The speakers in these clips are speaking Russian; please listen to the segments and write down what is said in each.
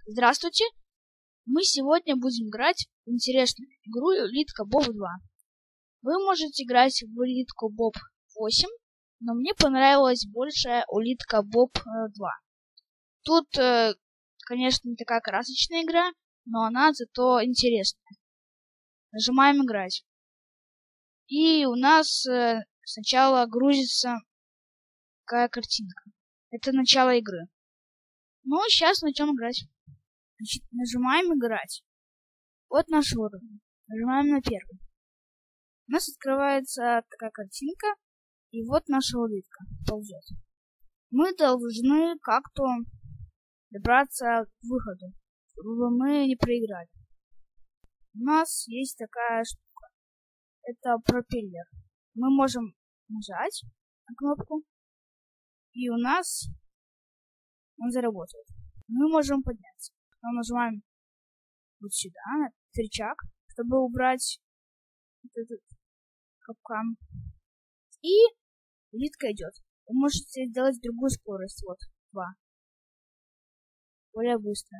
Здравствуйте! Мы сегодня будем играть в интересную игру Улитка Боб 2. Вы можете играть в Улитку Боб 8, но мне понравилась больше Улитка Боб 2. Тут, конечно, не такая красочная игра, но она зато интересная. Нажимаем играть. И у нас сначала грузится такая картинка. Это начало игры. Ну, сейчас начнем играть. Значит, нажимаем играть. Вот наш уровень. Нажимаем на первый. У нас открывается такая картинка, и вот наша улитка ползет. Мы должны как-то добраться к выходу, чтобы мы не проиграли. У нас есть такая штука. Это пропеллер. Мы можем нажать на кнопку, и у нас он заработает. Мы можем подняться. Мы нажимаем вот сюда, на этот рычаг, чтобы убрать вот этот капкан. И улитка идет. Вы можете сделать другую скорость. Вот, 2. Более быстрая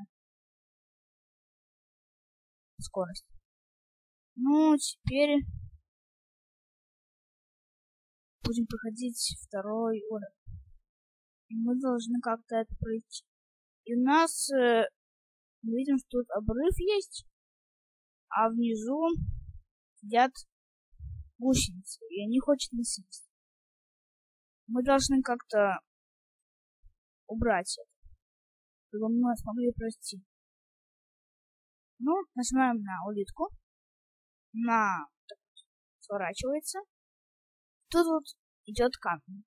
скорость. Ну, теперь будем проходить второй уровень. И мы должны как-то это пройти. И у нас мы видим, что тут обрыв есть, а внизу сидят гусеницы, и они хотят нас съесть. Мы должны как-то убрать это, чтобы мы смогли пройти. Ну, нажимаем на улитку. Она сворачивается. Тут вот идет камень.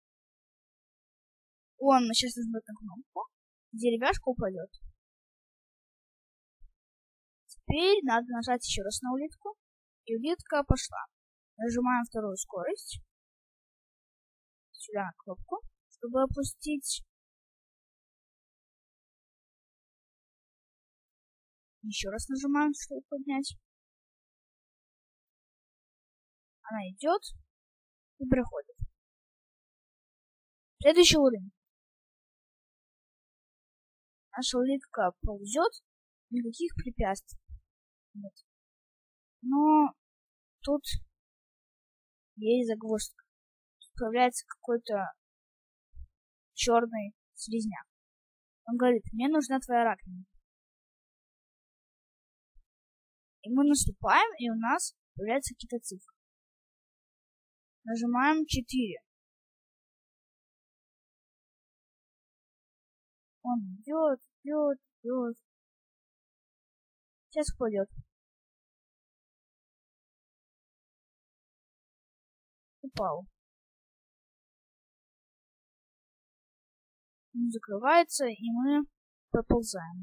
Он сейчас нажмет на кнопку. Деревяшка упадет. Теперь надо нажать еще раз на улитку. И улитка пошла. Нажимаем вторую скорость. Сюда на кнопку, чтобы опустить. Еще раз нажимаем, чтобы поднять. Она идет и проходит. Следующий уровень. Наша улитка ползет, никаких препятствий нет. Но тут есть загвоздка. Появляется какой-то черный слизняк. Он говорит: мне нужна твоя раковина. И мы наступаем, и у нас появляются какие-то цифры. Нажимаем 4. Он идет. Сейчас упадет. Упал. Он закрывается, и мы проползаем.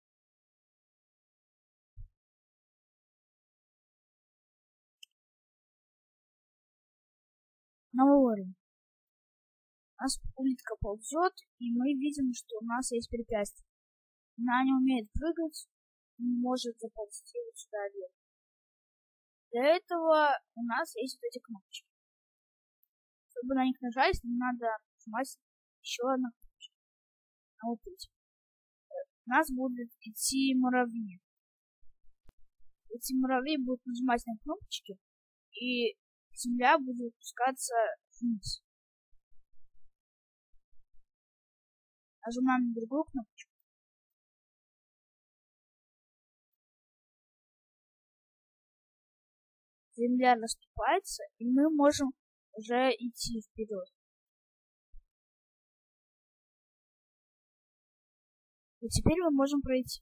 Новый уровень. У нас улитка ползет, и мы видим, что у нас есть препятствие. Она не умеет прыгать, не может заползти вот сюда вверх. Для этого у нас есть вот эти кнопочки. Чтобы на них нажать, нам надо нажимать еще одну кнопочку. А вот эти. У нас будут идти муравьи. Эти муравьи будут нажимать на кнопочки, и земля будет опускаться вниз. Нажимаем на другую кнопочку. Земля расступается, и мы можем уже идти вперед. И теперь мы можем пройти.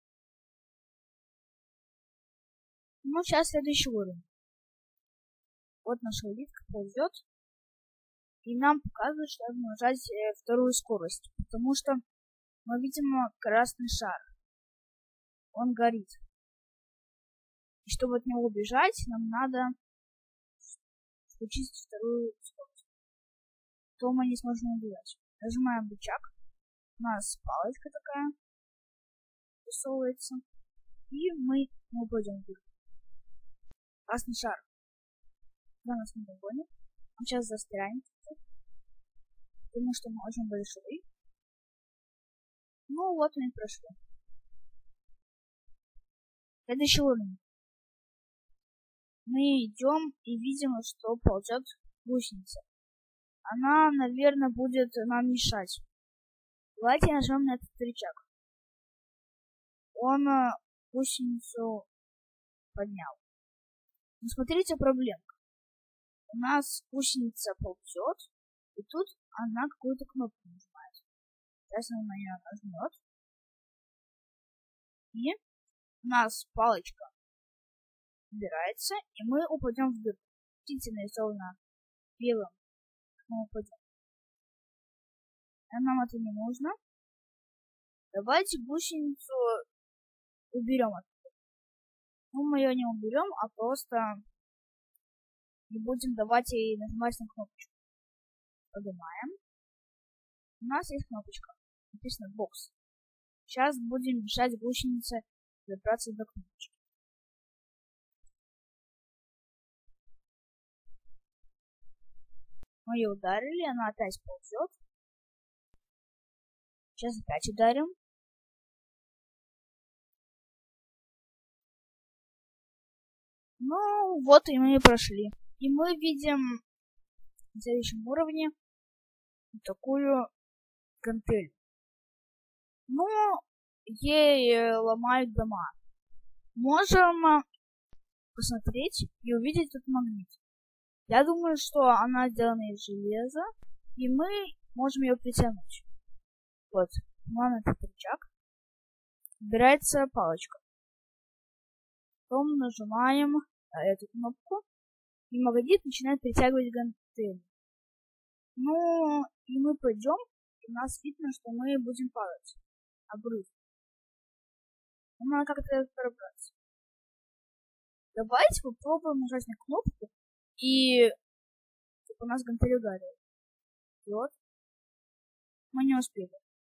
Ну, сейчас следующий уровень. Вот наша улитка ползет. И нам показывают, что надо нажать вторую скорость. Потому что мы видим красный шар. Он горит. И чтобы от него убежать, нам надо включить вторую скорость. То мы не сможем убежать. Нажимаем рычаг. У нас палочка такая высовывается. И мы упадем вверх. Красный шар. Да, нас не догонит. Он сейчас застрянет. Потому что мы очень большой. Ну вот мы и прошли. Следующий уровень. Мы идем и видим, что ползет гусеница. Она, наверное, будет нам мешать. Давайте нажмем на этот рычаг. Он гусеницу поднял. Но смотрите, проблемка. У нас гусеница ползет, и тут она какую-то кнопку нажимает. Сейчас она на нее нажмет. И у нас палочка убирается, и мы упадем в дырку. Видите, нарисовано белым. Мы упадем. А нам это не нужно. Давайте гусеницу уберем оттуда. Ну, мы ее не уберем, а просто не будем давать ей нажимать на кнопочку. Поднимаем. У нас есть кнопочка. Написано бокс. Сейчас будем мешать гусенице добраться до кнопочки. Мы ее ударили, она опять ползет. Сейчас опять ударим. Ну, вот и мы прошли. И мы видим на следующем уровне такую гантель. Ну, ей ломают дома. Можем посмотреть и увидеть тут магнит. Я думаю, что она сделана из железа, и мы можем ее притянуть. Вот, на этот рычаг. Убирается палочка. Потом нажимаем эту кнопку, и магнит начинает притягивать гантель. Ну, и мы пойдем, и у нас видно, что мы будем падать. Обрыв. Надо как-то пробраться. Давайте попробуем нажать на кнопку, и у нас гантель ударил. Вот. Мы не успели.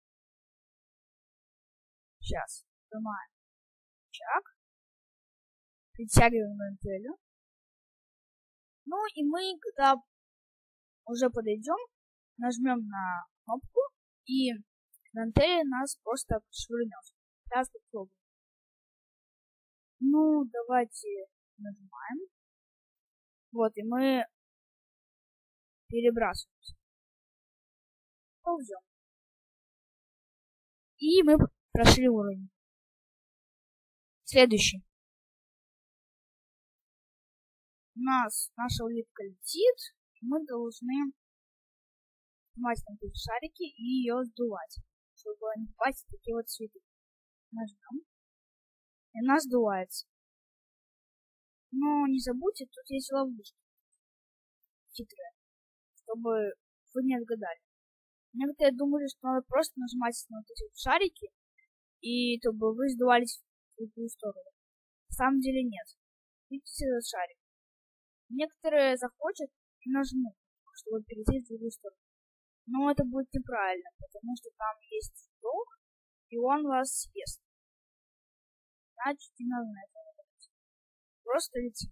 Сейчас. Нажимаем рычаг. Притягиваем гантелью. Ну и мы, когда уже подойдем, нажмем на кнопку, и гантель нас просто швырнет. Сейчас попробуем. Ну, давайте нажимаем. Вот, и мы перебрасываемся. Ползем. И мы прошли уровень. Следующий. У нас наша улитка летит, и мы должны снимать на эти шарики и ее сдувать, чтобы не попасть в такие вот цветы. Нажмем. И она сдувается. Но не забудьте, тут есть ловушки хитрые, чтобы вы не отгадали. Некоторые думали, что надо просто нажимать на вот эти вот шарики, и чтобы вы сдувались в другую сторону. На самом деле нет. Видите этот шарик? Некоторые захотят и нажмут, чтобы перейти в другую сторону. Но это будет неправильно, потому что там есть цветок, и он вас съест. Значит, не надо на это делать. Просто летим.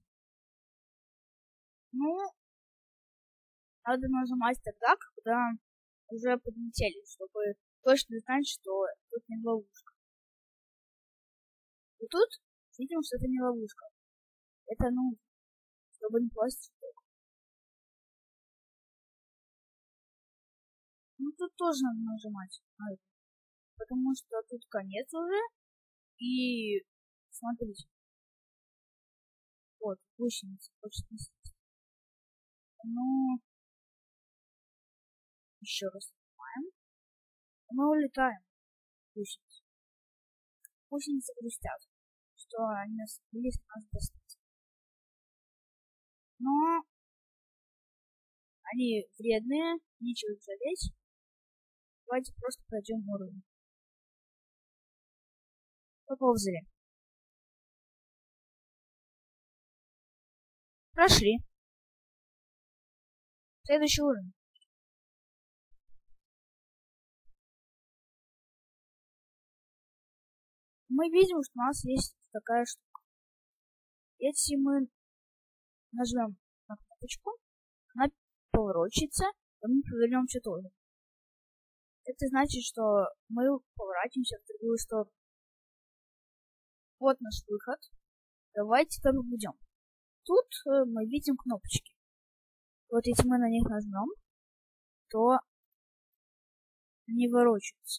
Ну, надо нажимать тогда, когда уже подлетели, чтобы точно знать, что тут не ловушка. И тут видим, что это не ловушка. Это нужно, чтобы не класть цветок. Ну, тут тоже надо нажимать на это, потому что тут конец уже. И смотрите. Вот, гусеница хочет нестись. Ну, еще раз нажимаем. Мы улетаем. Гусеницы. Гусеницы грустят, что они остановились нас достать. Но они вредные, нечего их жалеть. Давайте просто пройдем уровень. Поползали. Прошли. Следующий уровень. Мы видим, что у нас есть такая штука. Если мы нажмем на кнопочку, она поворочится, то мы повернемся тоже. Это значит, что мы поворачиваемся в другую сторону. Вот наш выход. Давайте там будем. Тут мы видим кнопочки. Вот если мы на них нажмем, то они ворочаются.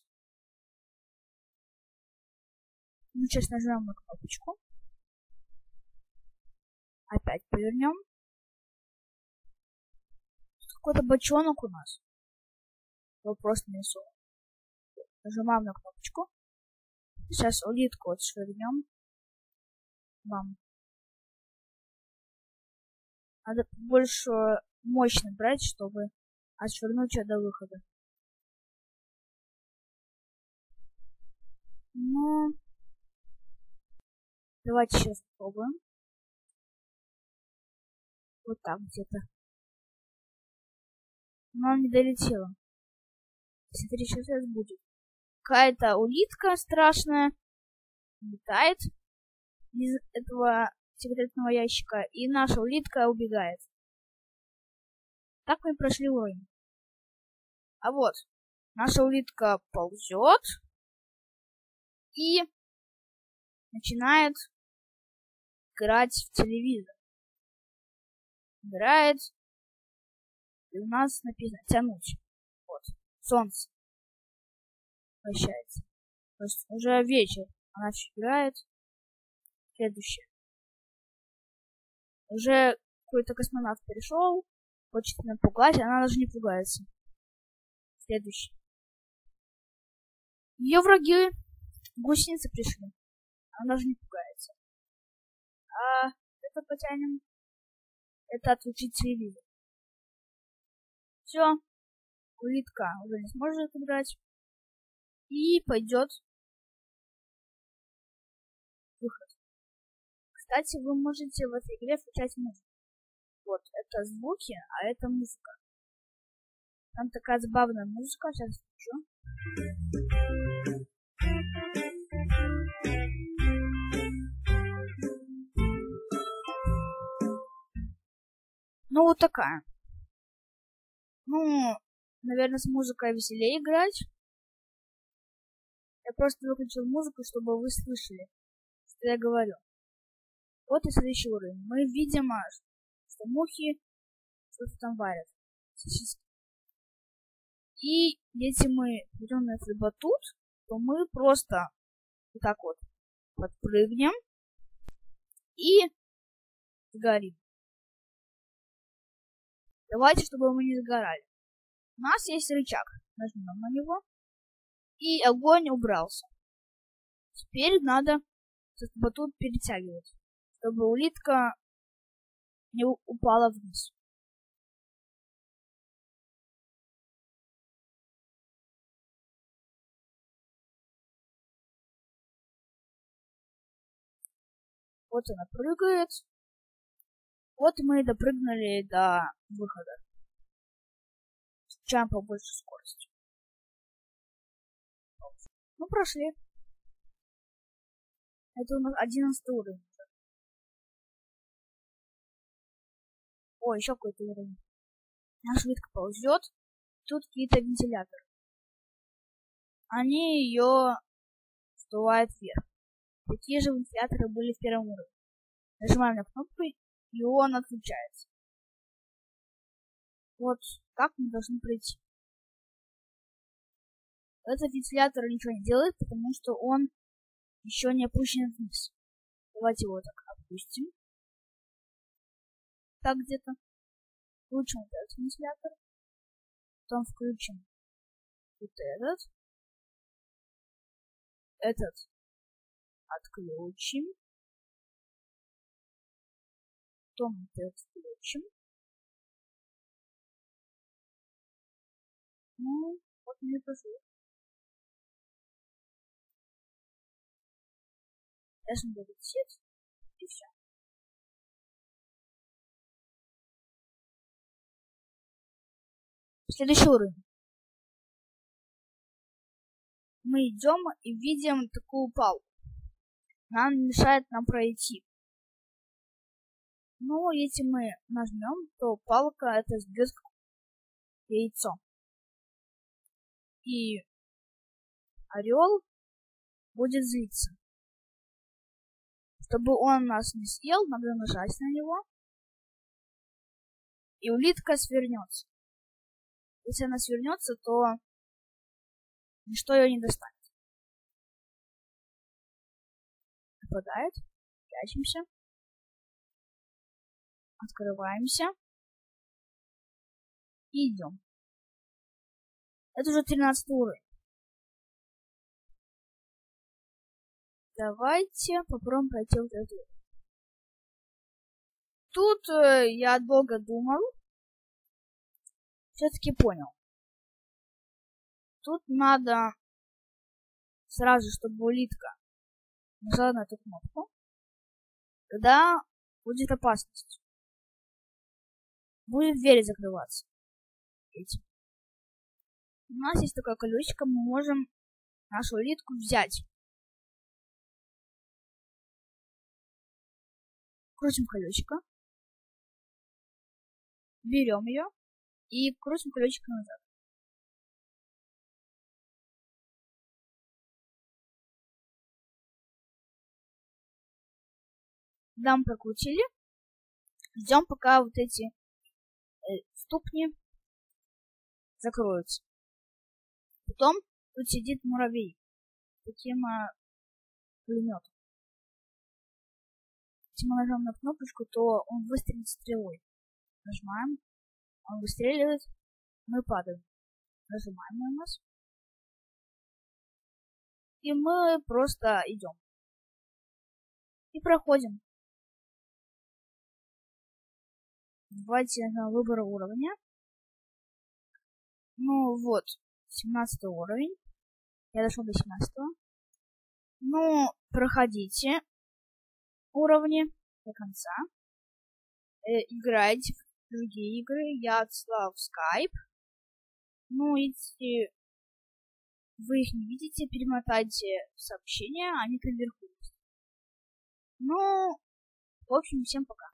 Мы сейчас нажмем на кнопочку. Опять повернем. Какой-то бочонок у нас. Вопрос нарисован. Нажимаем на кнопочку. Сейчас улитку отшвырнем. Вам. Надо больше мощно брать, чтобы отшвырнуть ее до выхода. Ну, давайте сейчас попробуем. Вот так где-то. Но он не долетела. Смотри, сейчас будет. Какая-то улитка страшная летает из этого секретного ящика, и наша улитка убегает. Так мы прошли уровень. А вот, наша улитка ползет и начинает играть в телевизор. Играет, и у нас написано тянуть. Вот, солнце вращается. То есть уже вечер. Она все играет. Следующее. Уже какой-то космонавт пришел, хочет меня пугать, она даже не пугается. Следующее. Ее враги, гусеницы, пришли. Она даже не пугается. А это потянем. Это отключить телевизор. Все. Улитка уже не сможет играть. И пойдет выход. Кстати, вы можете в этой игре включать музыку. Вот, это звуки, а это музыка. Там такая забавная музыка, сейчас включу. Ну, вот такая. Ну, наверное, с музыкой веселее играть. Я просто выключил музыку, чтобы вы слышали, что я говорю. Вот и следующий уровень. Мы видим, что мухи что-то там варят. И если мы берем на этот батут, то мы просто вот так вот подпрыгнем и сгорим. Давайте, чтобы мы не сгорали. У нас есть рычаг. Нажмем на него. И огонь убрался. Теперь надо этот батут перетягивать, чтобы улитка не упала вниз. Вот она прыгает. Вот мы допрыгнули до выхода. Включаем побольше скорости. Ну, прошли. Это у нас 11 уровень. О, еще какой-то уровень. Наша улитка ползет. Тут какие-то вентиляторы. Они ее сдувают вверх. Такие же вентиляторы были в первом уровне. Нажимаем на кнопку, и он отключается. Вот как мы должны пройти. Этот вентилятор ничего не делает, потому что он еще не опущен вниз. Давайте его так опустим. Так где-то. Включим вот этот вентилятор. Потом включим вот этот. Этот отключим. Потом вот этот включим. Ну, вот мне повезло. Сейчас он будет сеть. И все. Следующий уровень. Мы идем и видим такую палку. Она мешает нам пройти. Но если мы нажмем, то палка это сбьет яйцо. И орел будет злиться. Чтобы он нас не съел, надо нажать на него. И улитка свернется. Если она свернется, то ничто ее не достанет. Нападает. Прячемся. Открываемся. И идем. Это уже 13 уровень. Давайте попробуем пройти вот эту. Тут я долго думал. Все-таки понял. Тут надо сразу, чтобы улитка нажала на эту кнопку. Когда будет опасность. Будет дверь закрываться. Видите? У нас есть такое колечко, мы можем нашу улитку взять. Крутим колечко. Берем ее и крутим колечко назад. Дам прокрутили. Ждем, пока вот эти ступни закроются. Потом тут сидит муравей. Таким пулеметом. Если мы нажмем на кнопочку, то он выстрелит стрелой. Нажимаем. Он выстреливает. Мы падаем. Нажимаем на нас. И мы просто идем. И проходим. Давайте на выбор уровня. Ну вот, 17 уровень. Я дошел до 17. Ну, проходите уровни до конца. Играйте в другие игры. Я отслал в Skype. Ну, если вы их не видите, перемотайте сообщения, они там вверху. Ну, в общем, всем пока.